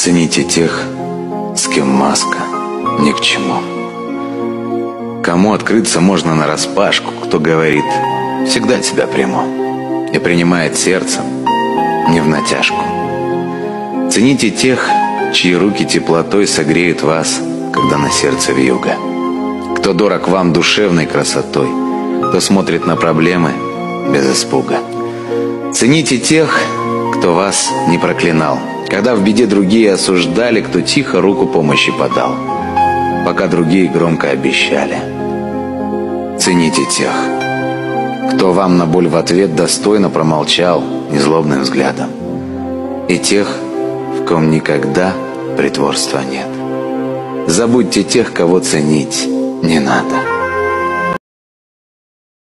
Цените тех, с кем маска ни к чему. Кому открыться можно нараспашку, кто говорит: всегда тебя приму, и принимает сердцем, не в натяжку. Цените тех, чьи руки теплотой согреют вас, когда на сердце вьюга. Кто дорог вам душевной красотой, кто смотрит на проблемы без испуга. Цените тех, кто вас не проклинал, когда в беде другие осуждали, кто тихо руку помощи подал, пока другие громко обещали. Цените тех, кто вам на боль в ответ достойно промолчал незлобным взглядом, и тех, в ком никогда притворства нет. Забудьте тех, кого ценить не надо.